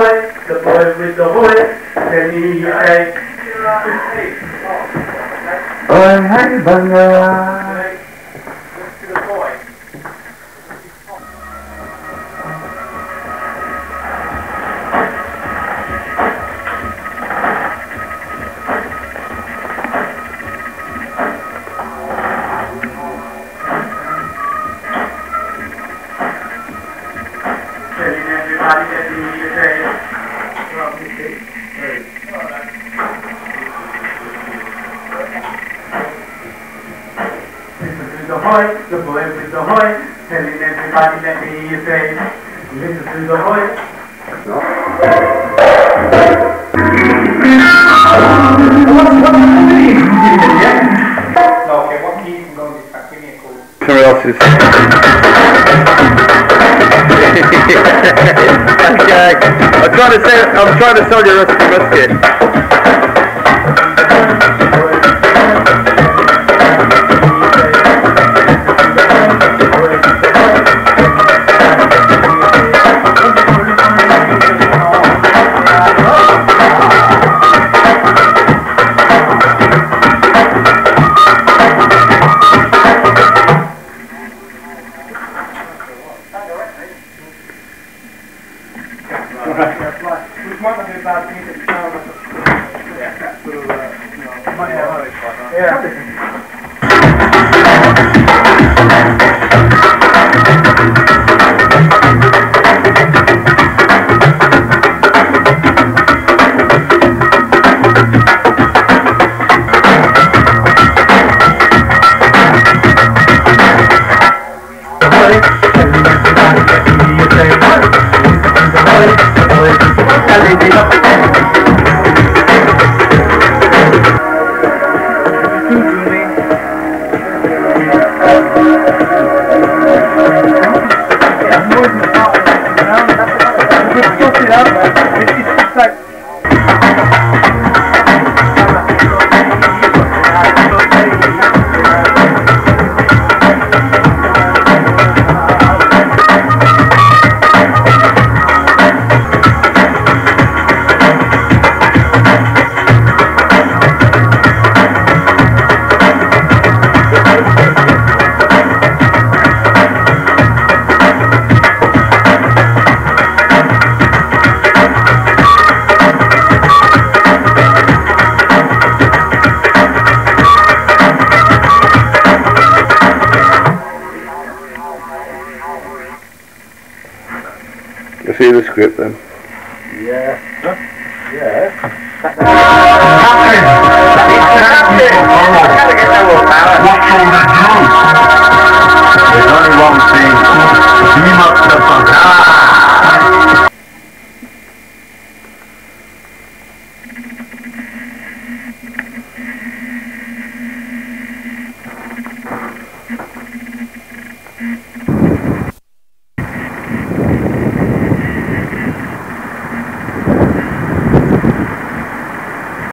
the boy with the hoy, then he say, oh, hey, banga. To the boy. The boy with the hoy, telling everybody that he is say, listen to the hoy. No, okay, what key can go in this track? Give me a call. Somebody else's. Okay. I'm trying to sell you a rusty musket. See the script then? Yeah. Yeah.